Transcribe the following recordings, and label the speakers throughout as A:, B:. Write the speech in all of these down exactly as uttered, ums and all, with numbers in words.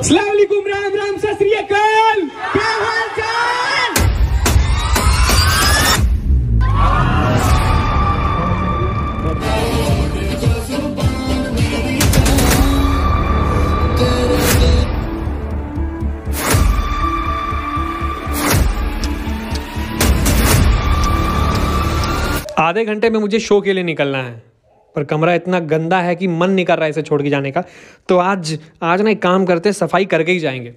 A: अस्सलाम वालेकुम, राम राम, सत श्री अकाल, क्या हाल चाल। आधे घंटे में मुझे शो के लिए निकलना है, पर कमरा इतना गंदा है कि मन नहीं कर रहा है इसे छोड़ के जाने का। तो आज आज ना एक काम करते हैं, सफाई करके ही जाएंगे।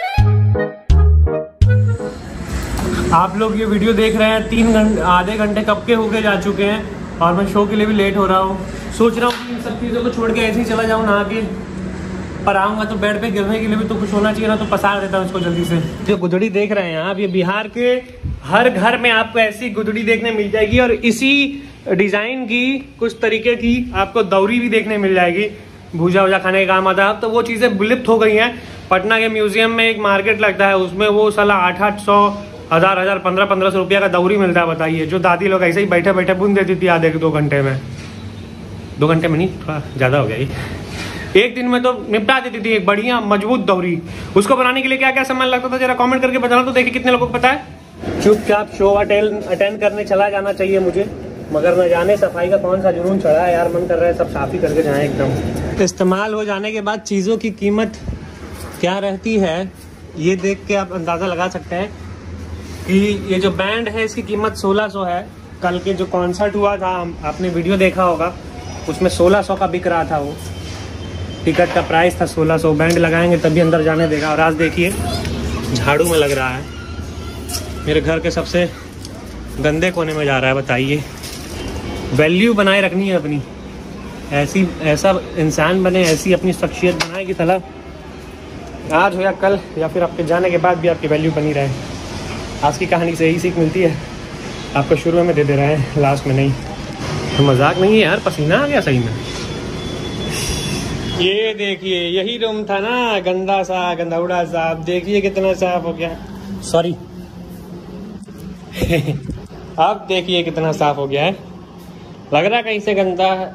A: आप लोग ये वीडियो देख रहे हैं, तीन घंटे आधे घंटे कब के होके जा चुके हैं और मैं शो के लिए भी लेट हो रहा हूँ। सोच रहा हूँ कि इन सब चीज़ों को छोड़ के ऐसे ही चला जाऊँ नहा के, पर आऊँगा तो बेड पे गिरने के लिए भी तो कुछ होना चाहिए ना, तो पसार देता हूँ इसको जल्दी से। जो गुदड़ी देख रहे हैं आप, ये बिहार के हर घर में आपको ऐसी गुदड़ी देखने मिल जाएगी और इसी डिजाइन की कुछ तरीके की आपको दौरी भी देखने मिल जाएगी। भूजा वूजा खाने के काम आता है। अब तो वो चीज़ें विलुप्त हो गई हैं। पटना के म्यूजियम में एक मार्केट लगता है, उसमें वो साला आठ आठ सौ हज़ार हज़ार पंद्रह पंद्रह सौ रुपया का दौरी मिलता है। बताइए, जो दादी लोग ऐसे ही बैठे बैठे बुन देती थी आधे दो घंटे में, दो घंटे में नहीं, थोड़ा ज़्यादा हो गया ये, एक दिन में तो निपटा देती थी एक बढ़िया मजबूत दौरी। उसको बनाने के लिए क्या क्या सामान लगता था, जरा कमेंट करके बताना तो देखिए कितने लोगों को पता है। चुपचाप शो अटेंड अटेंड करने चला जाना चाहिए मुझे, मगर न जाने सफाई का कौन सा जुनून चढ़ा है यार। मन कर रहा है सब साफ ही करके जाएं एकदम। इस्तेमाल हो जाने के बाद चीज़ों की कीमत क्या रहती है, ये देख के आप अंदाज़ा लगा सकते हैं कि ये जो बैंड है इसकी कीमत सोलह सौ है। कल के जो कॉन्सर्ट हुआ था, आपने वीडियो देखा होगा, उसमें सोलह सौ का बिक रहा था। वो टिकट का प्राइस था सोलह सौ। बैंड लगाएंगे तभी अंदर जाने देगा। और आज देखिए झाड़ू में लग रहा है, मेरे घर के सबसे गंदे कोने में जा रहा है। बताइए, वैल्यू बनाए रखनी है अपनी, ऐसी ऐसा इंसान बने, ऐसी अपनी शख्सियत बनाए कि साला आज हो या कल या फिर आपके जाने के बाद भी आपकी वैल्यू बनी रहे। आज की कहानी से यही सीख मिलती है। आपको शुरू में दे दे रहे हैं, लास्ट में नहीं। तो मजाक नहीं है यार, पसीना आ गया सही में। ये देखिए, यही रूम था ना गंदा सा, गंदौड़ा सा। आप देखिए कितना साफ हो गया। सॉरी अब देखिए कितना साफ हो गया है। लग रहा है कहीं से गंदा है।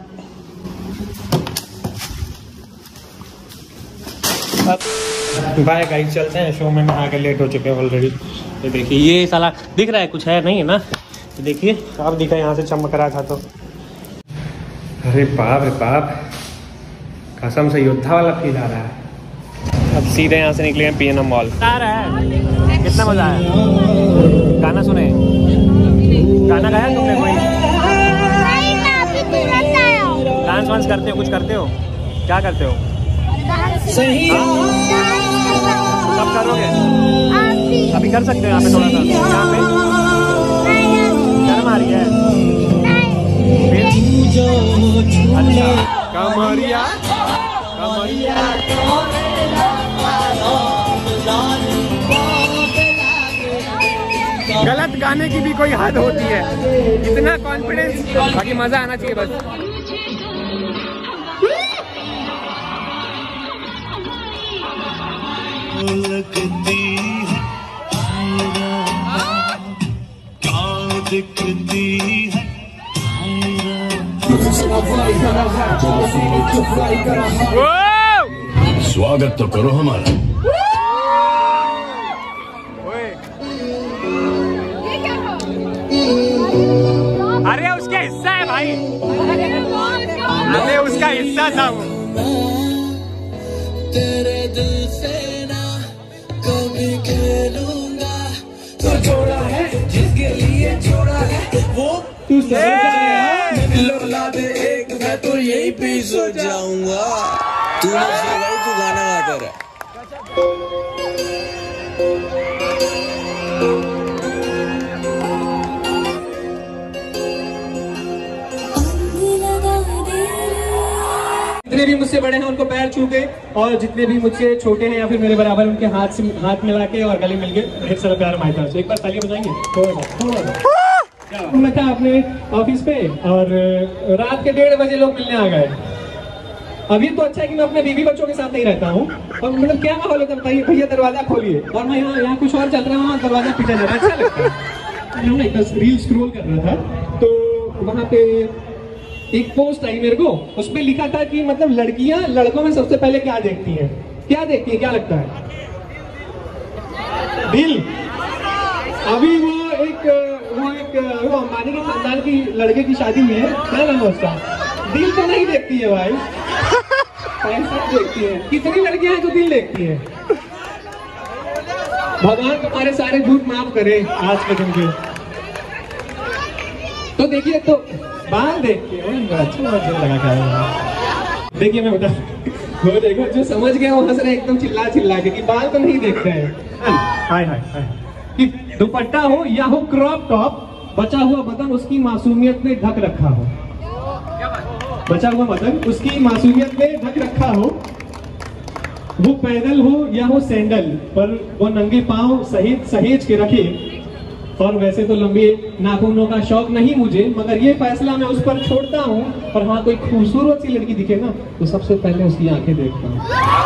A: अब बाय गाइस, चलते हैं शो में। नहा के लेट हो चुके हैं ऑलरेडी। ये देखिए, ये साला दिख रहा है, कुछ है नहीं है ना। देखिए आप दिखा, यहाँ से चमक रहा था तो। अरे बाप रे बाप, कसम से योद्धा वाला फील आ रहा है। अब सीधे यहाँ से निकले हैं पी एन एम मॉल। आ रहा है, कितना मजा आया। गाना सुने, गाना गाया तुमने कोई? डांस वांस करते हो, कुछ करते हो? क्या करते हो? कब करोगे? अभी कर सकते हो यहाँ पे थोड़ा सा? यहाँ पे शर्म आ रही है? अच्छा, कमरिया कमरिया। गलत गाने की भी कोई हद होती है। इतना कॉन्फिडेंस, बाकी मजा आना चाहिए बस।
B: लगती है क्या दिखती है। स्वागत तो करो हमारा।
A: अरे उसका हिस्सा है भाई, अरे उसका हिस्सा था वो।
B: तेरे दिल से ना कभी खेलूंगा, तो छोड़ा है जिसके लिए छोड़ा है वो तू लोला दे एक, मैं तो यही पे सो जाऊंगा। तू भाई तू गाना गाता रहा।
A: जितने भी मुझसे बड़े हैं उनको पैर छू के, और जितने भी मुझसे छोटे हैं या फिर मेरे बराबर, उनके हाथ से हाथ मिला के और गले मिल के ढेर सारा प्यार हमारी तरफ से। एक बार ताली बजाएंगे। थोड़ा थोड़ा मैं था अपने ऑफिस पे और रात के डेढ़ बजे लोग मिलने आ गए। अभी तो अच्छा है कि मैं अपने बीवी बच्चों के साथ नहीं रहता हूँ। और मतलब क्या माहौल होता है, भैया दरवाजा खोलिए, और मैं यहाँ यहाँ कुछ और चल रहा हूँ, दरवाजा पीछे जा रहा है। अच्छा लगता है। मैं एक रील स्क्रॉल कर रहा था तो वहाँ पे एक पोस्ट आई मेरे को, उसमें लिखा था कि मतलब लड़कियां लड़कों में सबसे पहले क्या देखती हैं,
C: क्या देखती है, क्या लगता है? दिल। अभी वो एक वो एक वो अंबानी के खानदान की लड़के की शादी हुई है, क्या नाम है उसका? दिल तो नहीं देखती है भाई, पैसा देखती है। कितनी लड़कियां हैं जो दिल देखती है? भगवान तुम्हारे सारे झूठ माफ करे आज के दिन के। तो देखिए, तो बाल देख के अच्छा लगा क्या? देखिए मैं बता, वो देखो जो समझ गया वो हंस रहे एकदम चिल्ला चिल्ला के कि बाल तो नहीं देख रहे हैं। हाय हाय हाय। कि दुपट्टा हो या हो क्रॉप टॉप, बचा हुआ बदन उसकी मासूमियत ने ढक रखा हो। बचा हुआ बदन उसकी मासूमियत ने ढक रखा हो। वो पैदल हो या हो सैंडल, पर वो नंगे पांव सहित सहेज के रखे। और वैसे तो लंबे नाखूनों का शौक नहीं मुझे, मगर ये फैसला मैं उस पर छोड़ता हूँ। और हाँ, कोई खूबसूरत सी लड़की दिखे ना तो सबसे पहले उसकी आंखें देखता हूँ।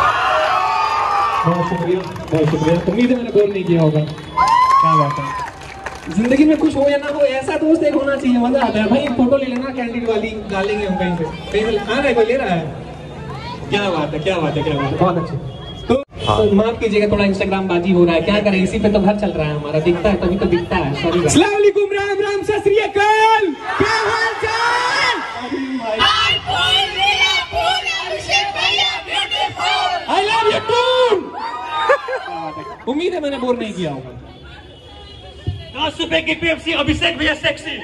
C: बहुत शुक्रिया, बहुत शुक्रिया। उम्मीद है मैंने बोर नहीं किया होगा। क्या बात है, जिंदगी में कुछ हो या ना हो ऐसा दोस्त एक होना चाहिए, मजा आता है भाई। फोटो ले लेना कैंडिड वाली, डालेंगे हम कहीं पे, कहीं से आ रहा है कोई ले रहा है। क्या बात है, क्या बात है, क्या बात है, बहुत अच्छे। तो, तो माफ कीजिएगा, थोड़ा इंस्टाग्राम बाजी हो रहा है, क्या करें, इसी पे तो घर चल रहा है हमारा। दिखता है तभी तो दिखता है। सॉरी। अस्सलाम वालेकुम, राम राम, सत श्री अकाल, क्या हाल चाल? I love you too. उम्मीद है मैंने बोर नहीं किया होगा।
A: दस रुपए की पेप्सी, अभिषेक भैया सेक्सी।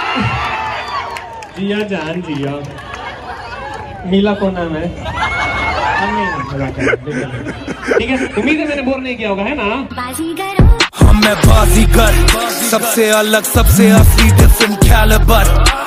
C: जिया जान जिया। मीला कौन नाम है? ठीक है, उम्मीद है मैंने बोर नहीं किया होगा, है ना?
B: हम मैं बाजीगर, सबसे अलग, सबसे असली, डिफरेंट कैलिबर।